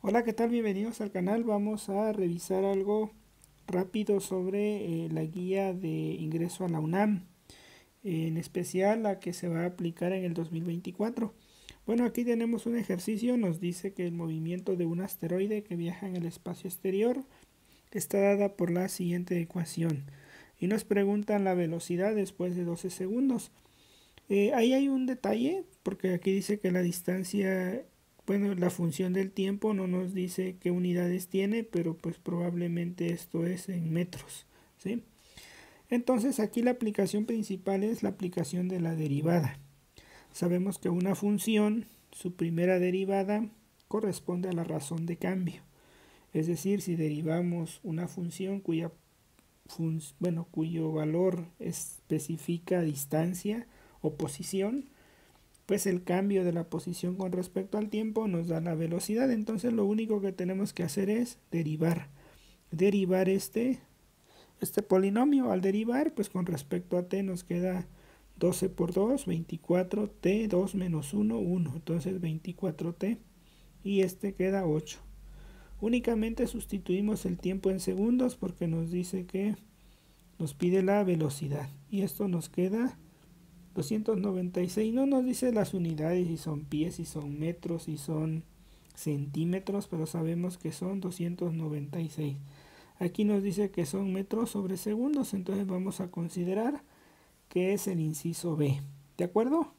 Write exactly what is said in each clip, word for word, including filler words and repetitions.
Hola, ¿qué tal? Bienvenidos al canal. Vamos a revisar algo rápido sobre eh, la guía de ingreso a la UNAM, en especial la que se va a aplicar en el dos mil veinticuatro. Bueno, aquí tenemos un ejercicio, nos dice que el movimiento de un asteroide que viaja en el espacio exterior está dada por la siguiente ecuación y nos preguntan la velocidad después de doce segundos. Eh, ahí hay un detalle, porque aquí dice que la distancia, bueno, la función del tiempo no nos dice qué unidades tiene, pero pues probablemente esto es en metros, ¿sí? Entonces aquí la aplicación principal es la aplicación de la derivada. Sabemos que una función, su primera derivada, corresponde a la razón de cambio. Es decir, si derivamos una función cuya fun bueno, cuyo valor especifica distancia o posición, pues el cambio de la posición con respecto al tiempo nos da la velocidad. Entonces lo único que tenemos que hacer es derivar. Derivar este, este polinomio. Al derivar, pues con respecto a t nos queda doce por dos, veinticuatro, t, dos menos uno, uno. Entonces veinticuatro t y este queda ocho. Únicamente sustituimos el tiempo en segundos porque nos dice que nos pide la velocidad. Y esto nos queda doscientos noventa y seis. No nos dice las unidades, si son pies, si son metros, si son centímetros, pero sabemos que son doscientos noventa y seis. Aquí nos dice que son metros sobre segundos, entonces vamos a considerar que es el inciso B. ¿De acuerdo?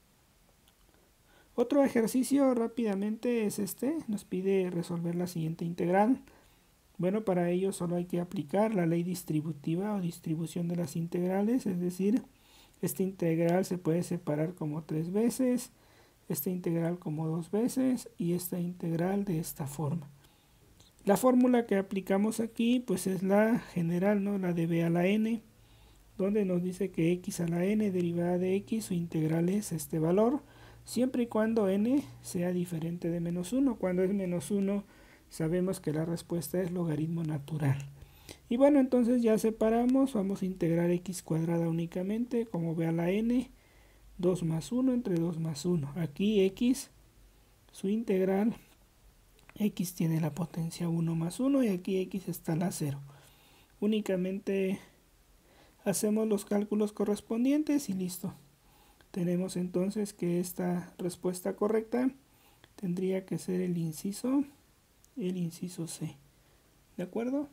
Otro ejercicio rápidamente es este. Nos pide resolver la siguiente integral. Bueno, para ello solo hay que aplicar la ley distributiva o distribución de las integrales, es decir, esta integral se puede separar como tres veces, esta integral como dos veces y esta integral de esta forma. La fórmula que aplicamos aquí pues es la general, ¿no? La de b a la n, donde nos dice que x a la n derivada de x, su integral es este valor, siempre y cuando n sea diferente de menos uno. Cuando es menos uno sabemos que la respuesta es logaritmo natural. Y bueno, entonces ya separamos, vamos a integrar x cuadrada únicamente como b a la n, dos más uno entre dos más uno. Aquí x, su integral, x tiene la potencia uno más uno y aquí x está a la cero. Únicamente hacemos los cálculos correspondientes y listo. Tenemos entonces que esta respuesta correcta tendría que ser el inciso, el inciso C. ¿De acuerdo?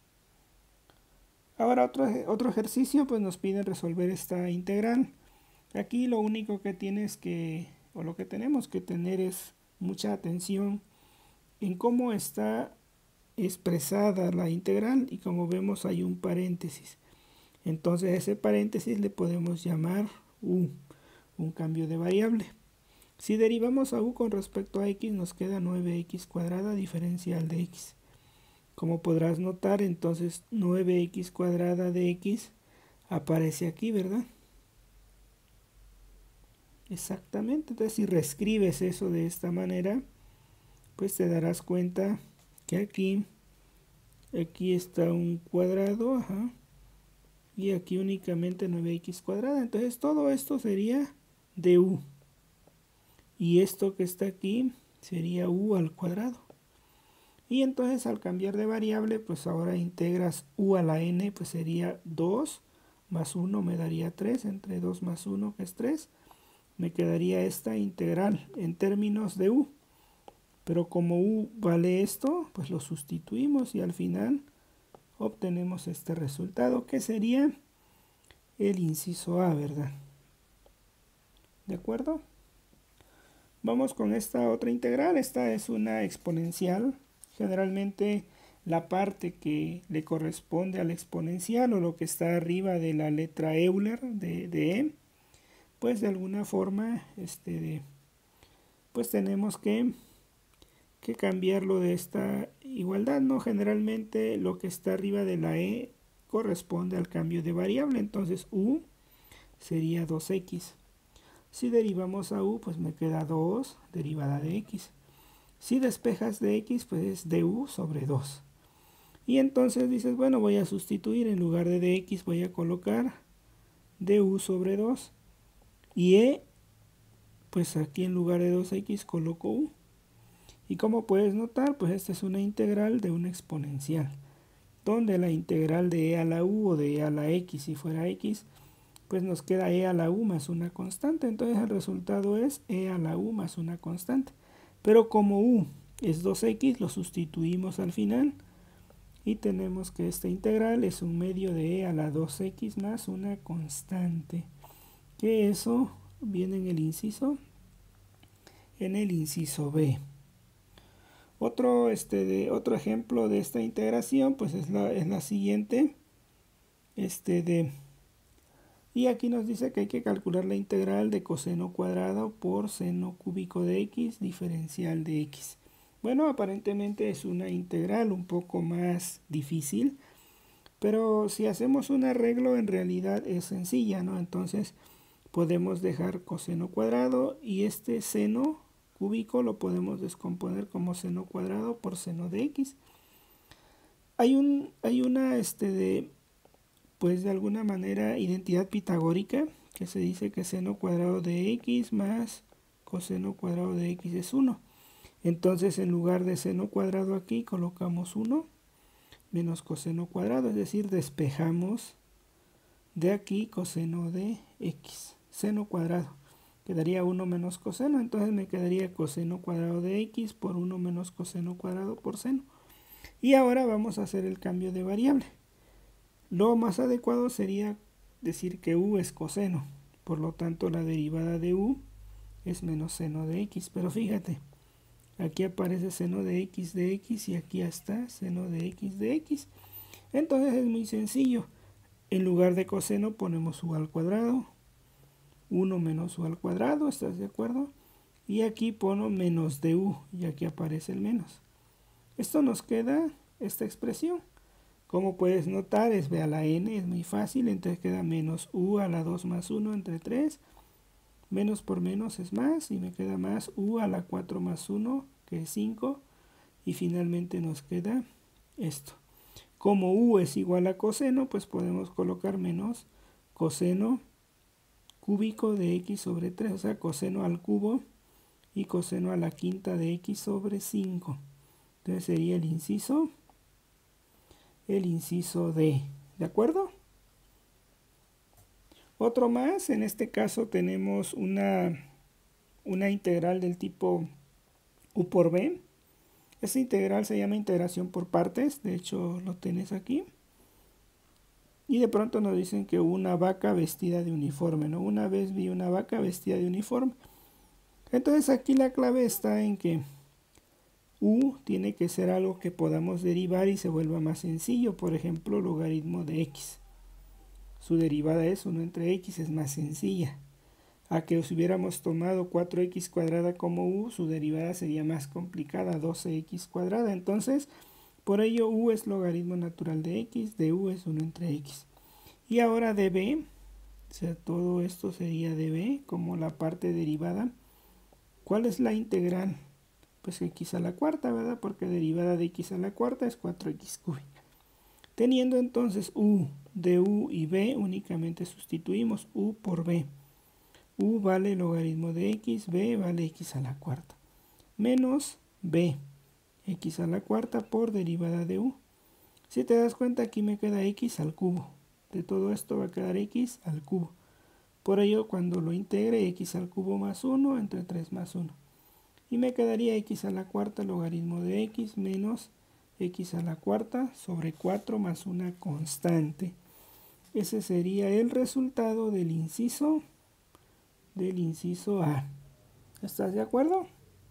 Ahora otro, otro ejercicio, pues nos pide resolver esta integral. Aquí lo único que tienes que, o lo que tenemos que tener es mucha atención en cómo está expresada la integral, y como vemos hay un paréntesis. Entonces a ese paréntesis le podemos llamar u, un cambio de variable. Si derivamos a u con respecto a x nos queda nueve x cuadrada diferencial de x. Como podrás notar, entonces nueve x cuadrada de x aparece aquí, ¿verdad? Exactamente. Entonces si reescribes eso de esta manera, pues te darás cuenta que aquí, aquí está un cuadrado, ajá, y aquí únicamente nueve x cuadrada. Entonces todo esto sería de u. Y esto que está aquí sería u al cuadrado. Y entonces al cambiar de variable, pues ahora integras u a la n, pues sería dos más uno me daría tres, entre dos más uno que es tres, me quedaría esta integral en términos de u. Pero como u vale esto, pues lo sustituimos y al final obtenemos este resultado, que sería el inciso A, ¿verdad? ¿De acuerdo? Vamos con esta otra integral. Esta es una exponencial. Generalmente la parte que le corresponde al exponencial o lo que está arriba de la letra Euler de, de E, pues de alguna forma este, de, pues tenemos que, que cambiarlo de esta igualdad, ¿no? Generalmente lo que está arriba de la E corresponde al cambio de variable. Entonces u sería dos x. Si derivamos a u, pues me queda dos derivada de x. Si despejas de x, pues es du sobre dos. Y entonces dices, bueno, voy a sustituir, en lugar de dx voy a colocar du sobre dos. Y e, pues aquí en lugar de dos x coloco u. Y como puedes notar, pues esta es una integral de una exponencial, donde la integral de e a la u o de e a la x, si fuera x, pues nos queda e a la u más una constante. Entonces el resultado es e a la u más una constante. Pero como u es dos equis, lo sustituimos al final y tenemos que esta integral es un medio de e a la dos equis más una constante, que eso viene en el inciso, en el inciso B. Otro, este, de, otro ejemplo de esta integración pues es la, es la siguiente. Este de, y aquí nos dice que hay que calcular la integral de coseno cuadrado por seno cúbico de x diferencial de x. Bueno, aparentemente es una integral un poco más difícil, pero si hacemos un arreglo en realidad es sencilla, ¿no? Entonces podemos dejar coseno cuadrado y este seno cúbico lo podemos descomponer como seno cuadrado por seno de x. Hay, un, hay una, este, de, pues de alguna manera, identidad pitagórica, que se dice que seno cuadrado de x más coseno cuadrado de x es uno. Entonces, en lugar de seno cuadrado aquí, colocamos uno menos coseno cuadrado, es decir, despejamos de aquí coseno de x, seno cuadrado. Quedaría uno menos coseno, entonces me quedaría coseno cuadrado de x por uno menos coseno cuadrado por seno. Y ahora vamos a hacer el cambio de variable. Lo más adecuado sería decir que u es coseno, por lo tanto la derivada de u es menos seno de x, pero fíjate, aquí aparece seno de x de x y aquí está seno de x de x. Entonces es muy sencillo, en lugar de coseno ponemos u al cuadrado, uno menos u al cuadrado, ¿estás de acuerdo? Y aquí pongo menos de u, y aquí aparece el menos. Esto nos queda esta expresión. Como puedes notar, es b a la n, es muy fácil, entonces queda menos u a la dos más uno entre tres. Menos por menos es más, y me queda más u a la cuatro más uno, que es cinco. Y finalmente nos queda esto. Como u es igual a coseno, pues podemos colocar menos coseno cúbico de x sobre tres, o sea, coseno al cubo y coseno a la quinta de x sobre cinco. Entonces sería el inciso, el inciso D, ¿de acuerdo? Otro más, en este caso tenemos una, una integral del tipo u por b. Esta integral se llama integración por partes, de hecho lo tenés aquí. Y de pronto nos dicen que una vaca vestida de uniforme, ¿no? Una vez vi una vaca vestida de uniforme. Entonces aquí la clave está en que u tiene que ser algo que podamos derivar y se vuelva más sencillo. Por ejemplo, logaritmo de x. Su derivada es uno entre x, es más sencilla. A que si hubiéramos tomado cuatro equis cuadrada como u, su derivada sería más complicada, doce equis cuadrada. Entonces, por ello u es logaritmo natural de x, de u es uno entre x. Y ahora db, o sea, todo esto sería db como la parte derivada. ¿Cuál es la integral? Pues x a la cuarta, ¿verdad? Porque derivada de x a la cuarta es cuatro equis cúbica. Teniendo entonces u de u y b, únicamente sustituimos u por b. U vale logaritmo de x, b vale x a la cuarta. Menos b, x a la cuarta por derivada de u. Si te das cuenta, aquí me queda x al cubo. De todo esto va a quedar x al cubo. Por ello, cuando lo integre, x al cubo más uno entre tres más uno. Y me quedaría x a la cuarta logaritmo de x menos x a la cuarta sobre cuatro más una constante. Ese sería el resultado del inciso, del inciso A. ¿Estás de acuerdo?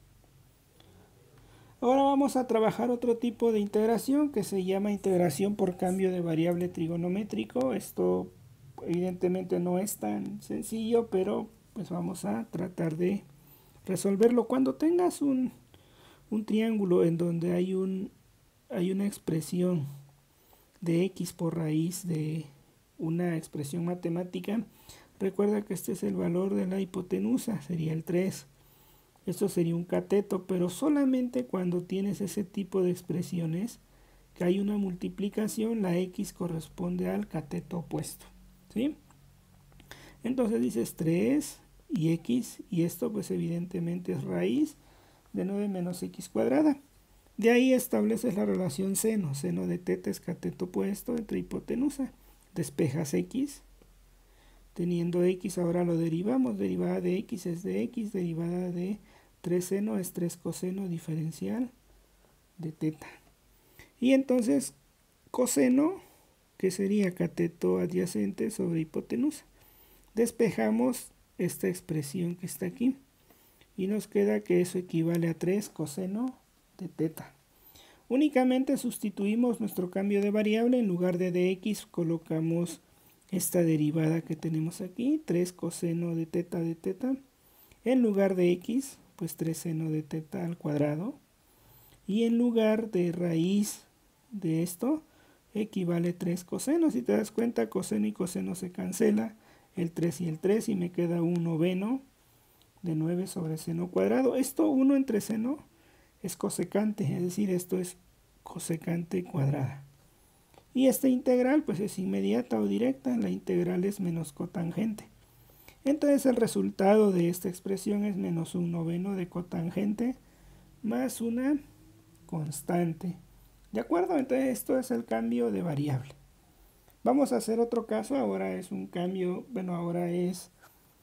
Ahora vamos a trabajar otro tipo de integración que se llama integración por cambio de variable trigonométrico. Esto evidentemente no es tan sencillo, pero pues vamos a tratar de resolverlo. Cuando tengas un, un triángulo en donde hay, un, hay una expresión de x por raíz de una expresión matemática, recuerda que este es el valor de la hipotenusa, sería el tres. Esto sería un cateto, pero solamente cuando tienes ese tipo de expresiones que hay una multiplicación, la x corresponde al cateto opuesto, ¿sí? Entonces dices tres y x, y esto pues evidentemente es raíz de nueve menos x cuadrada. De ahí estableces la relación seno. Seno de teta es cateto opuesto entre hipotenusa. Despejas x. Teniendo x, ahora lo derivamos. Derivada de x es de x. Derivada de tres seno es tres coseno diferencial de teta. Y entonces coseno, que sería cateto adyacente sobre hipotenusa. Despejamos esta expresión que está aquí. Y nos queda que eso equivale a tres coseno de teta. Únicamente sustituimos nuestro cambio de variable. En lugar de dx colocamos esta derivada que tenemos aquí, tres coseno de teta de teta. En lugar de x, pues tres seno de teta al cuadrado. Y en lugar de raíz de esto, equivale tres coseno. Si te das cuenta, coseno y coseno se cancela, el tres y el tres, y me queda un noveno de nueve sobre seno cuadrado. Esto uno entre seno es cosecante, es decir, esto es cosecante cuadrada. Y esta integral pues es inmediata o directa, la integral es menos cotangente. Entonces el resultado de esta expresión es menos un noveno de cotangente más una constante. ¿De acuerdo? Entonces esto es el cambio de variable. Vamos a hacer otro caso, ahora es un cambio, bueno, ahora es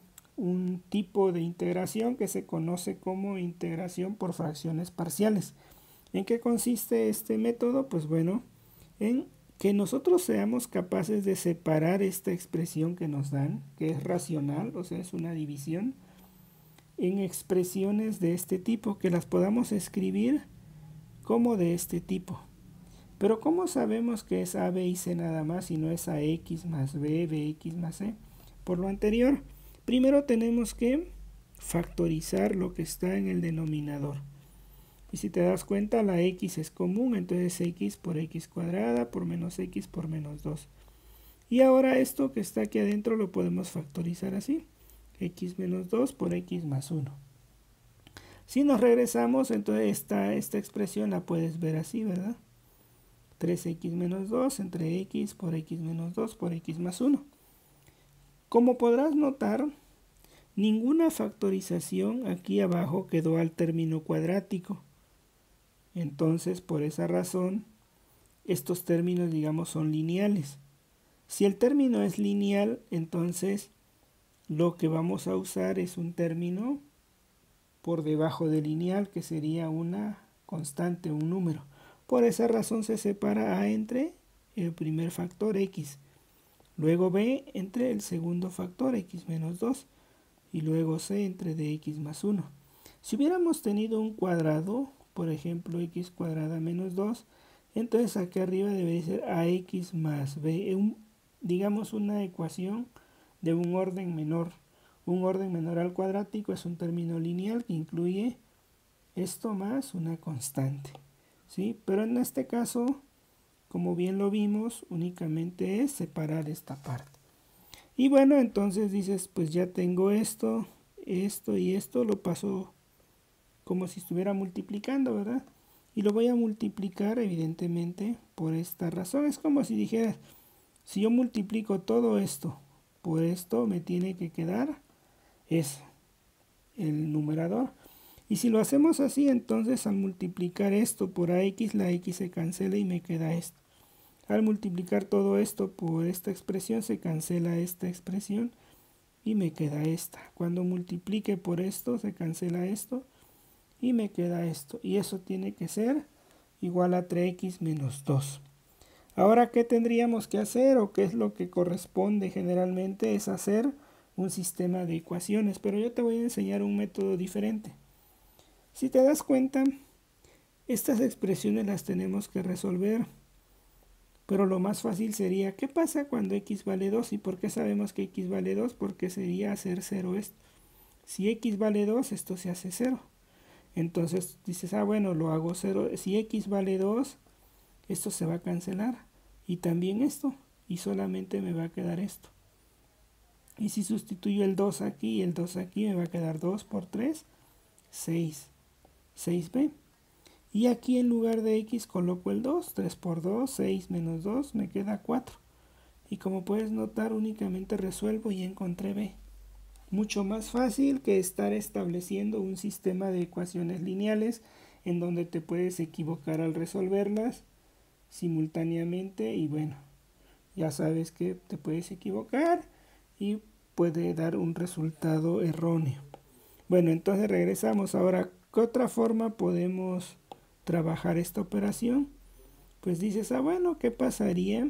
un tipo de integración que se conoce como integración por fracciones parciales. ¿En qué consiste este método? Pues bueno, en que nosotros seamos capaces de separar esta expresión que nos dan, que es racional, o sea, es una división, en expresiones de este tipo, que las podamos escribir como de este tipo. Pero ¿cómo sabemos que es a, b y c nada más y no es ax más b, bx más c? Por lo anterior, primero tenemos que factorizar lo que está en el denominador. Y si te das cuenta, la x es común, entonces x por x cuadrada por menos x por menos dos. Y ahora esto que está aquí adentro lo podemos factorizar así. X menos dos por x más uno. Si nos regresamos, entonces esta, esta expresión la puedes ver así, ¿verdad? tres x menos dos entre x por x menos dos por x más uno. Como podrás notar, ninguna factorización aquí abajo quedó al término cuadrático. Entonces, por esa razón, estos términos, digamos, son lineales. Si el término es lineal, entonces lo que vamos a usar es un término por debajo de lineal, que sería una constante, un número. Por esa razón se separa a entre el primer factor x, luego b entre el segundo factor x menos dos y luego c entre dx más uno. Si hubiéramos tenido un cuadrado, por ejemplo x cuadrada menos dos, entonces aquí arriba debe ser ax más b, un, digamos una ecuación de un orden menor. Un orden menor al cuadrático es un término lineal que incluye esto más una constante, ¿sí? Pero en este caso, como bien lo vimos, únicamente es separar esta parte. Y bueno, entonces dices, pues ya tengo esto, esto y esto, lo paso como si estuviera multiplicando, ¿verdad? Y lo voy a multiplicar evidentemente por esta razón. Es como si dijeras, si yo multiplico todo esto por esto, me tiene que quedar eso, el numerador. Y si lo hacemos así, entonces al multiplicar esto por ax, la x se cancela y me queda esto. Al multiplicar todo esto por esta expresión, se cancela esta expresión y me queda esta. Cuando multiplique por esto, se cancela esto y me queda esto. Y eso tiene que ser igual a tres x menos dos. Ahora, ¿qué tendríamos que hacer? O qué es lo que corresponde generalmente, es hacer un sistema de ecuaciones. Pero yo te voy a enseñar un método diferente. Si te das cuenta, estas expresiones las tenemos que resolver. Pero lo más fácil sería, ¿qué pasa cuando x vale dos? ¿Y por qué sabemos que x vale dos? Porque sería hacer cero esto. Si x vale dos, esto se hace cero. Entonces dices, ah, bueno, lo hago cero. Si x vale dos, esto se va a cancelar. Y también esto. Y solamente me va a quedar esto. Y si sustituyo el dos aquí y el dos aquí, me va a quedar dos por tres, seis. seis b. Y aquí en lugar de x coloco el dos. tres por dos, seis menos dos, me queda cuatro. Y como puedes notar, únicamente resuelvo y encontré b. Mucho más fácil que estar estableciendo un sistema de ecuaciones lineales en donde te puedes equivocar al resolverlas simultáneamente y bueno, ya sabes que te puedes equivocar y puede dar un resultado erróneo. Bueno, entonces regresamos. Ahora, ¿qué otra forma podemos trabajar esta operación? Pues dices, ah bueno, ¿qué pasaría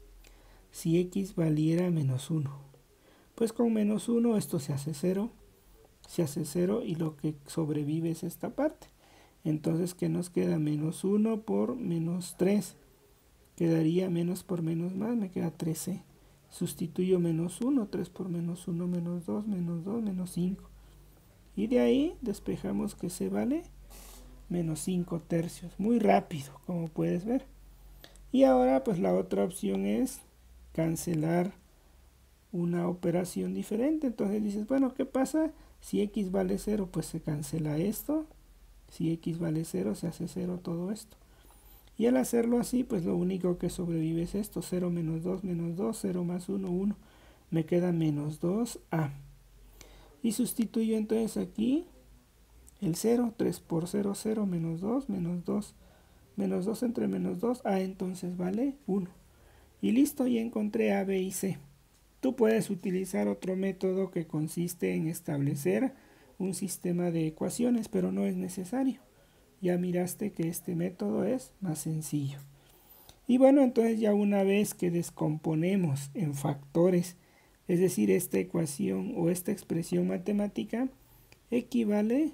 si x valiera menos uno? Pues con menos uno esto se hace cero, se hace cero y lo que sobrevive es esta parte. Entonces, ¿qué nos queda? Menos uno por menos tres. Quedaría menos por menos más, me queda trece. Sustituyo menos uno, tres por menos uno, menos dos, menos dos, menos cinco. Y de ahí despejamos que se vale menos cinco tercios. Muy rápido, como puedes ver. Y ahora pues la otra opción es cancelar una operación diferente. Entonces dices, bueno, ¿qué pasa? Si x vale cero, pues se cancela esto. Si x vale cero, se hace cero todo esto. Y al hacerlo así, pues lo único que sobrevive es esto. cero menos dos menos dos, cero más uno, uno. Me queda menos dos a. Y sustituyo entonces aquí el cero. tres por cero, cero, menos dos, menos dos. Menos dos entre menos dos, a entonces vale uno. Y listo, ya encontré a, b y c. Tú puedes utilizar otro método que consiste en establecer un sistema de ecuaciones, pero no es necesario. Ya miraste que este método es más sencillo. Y bueno, entonces ya una vez que descomponemos en factores, es decir, esta ecuación o esta expresión matemática equivale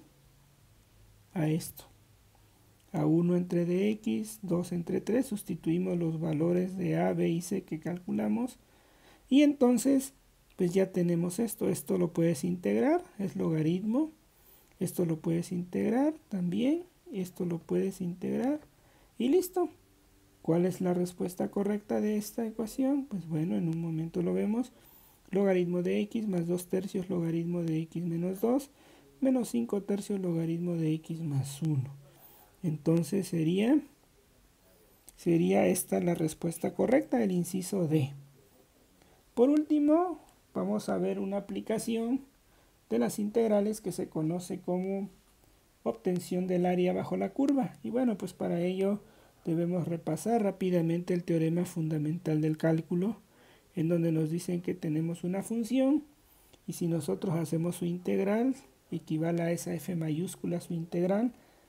a esto. A uno entre dx, dos entre tres, sustituimos los valores de a, b y c que calculamos. Y entonces, pues ya tenemos esto. Esto lo puedes integrar, es logaritmo. Esto lo puedes integrar también. Esto lo puedes integrar. Y listo. ¿Cuál es la respuesta correcta de esta ecuación? Pues bueno, en un momento lo vemos. Logaritmo de x más dos tercios logaritmo de x menos dos menos cinco tercios logaritmo de x más uno. Entonces sería, sería esta la respuesta correcta, el inciso D. Por último, vamos a ver una aplicación de las integrales que se conoce como obtención del área bajo la curva. Y bueno, pues para ello debemos repasar rápidamente el teorema fundamental del cálculo, en donde nos dicen que tenemos una función y si nosotros hacemos su integral, equivale a esa f mayúscula su integral,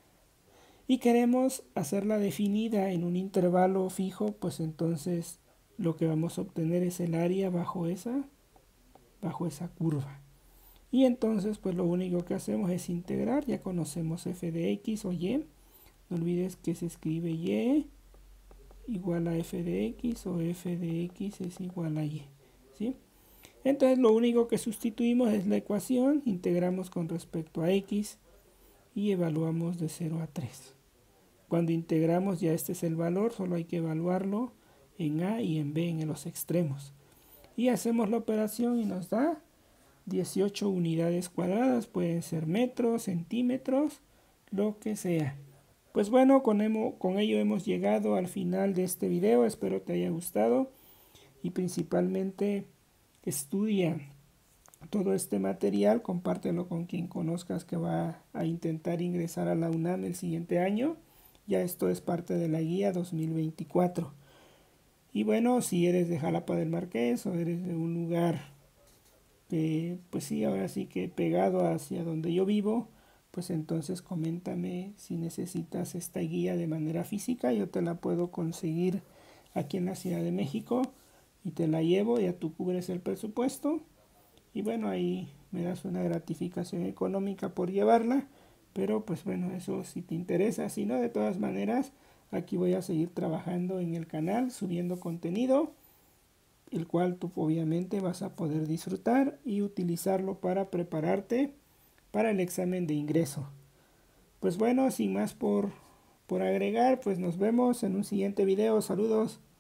y queremos hacerla definida en un intervalo fijo, pues entonces lo que vamos a obtener es el área bajo esa, bajo esa curva. Y entonces pues lo único que hacemos es integrar, ya conocemos f de x o y, no olvides que se escribe y igual a f de x o f de x es igual a y, ¿sí? Entonces lo único que sustituimos es la ecuación, integramos con respecto a x y evaluamos de cero a tres. Cuando integramos ya este es el valor, solo hay que evaluarlo en a y en b en los extremos. Y hacemos la operación y nos da dieciocho unidades cuadradas, pueden ser metros, centímetros, lo que sea. Pues bueno, con, hemo, con ello hemos llegado al final de este video, espero te haya gustado y principalmente estudia todo este material, compártelo con quien conozcas que va a intentar ingresar a la UNAM el siguiente año. Ya esto es parte de la guía dos mil veinticuatro. Y bueno, si eres de Jalapa del Marqués o eres de un lugar, eh, pues sí, ahora sí que pegado hacia donde yo vivo, pues entonces coméntame si necesitas esta guía de manera física. Yo te la puedo conseguir aquí en la Ciudad de México y te la llevo, ya tú cubres el presupuesto. Y bueno, ahí me das una gratificación económica por llevarla. Pero pues bueno, eso si te interesa, si no, de todas maneras, aquí voy a seguir trabajando en el canal, subiendo contenido, el cual tú obviamente vas a poder disfrutar y utilizarlo para prepararte para el examen de ingreso. Pues bueno, sin más por, por agregar, pues nos vemos en un siguiente video. Saludos.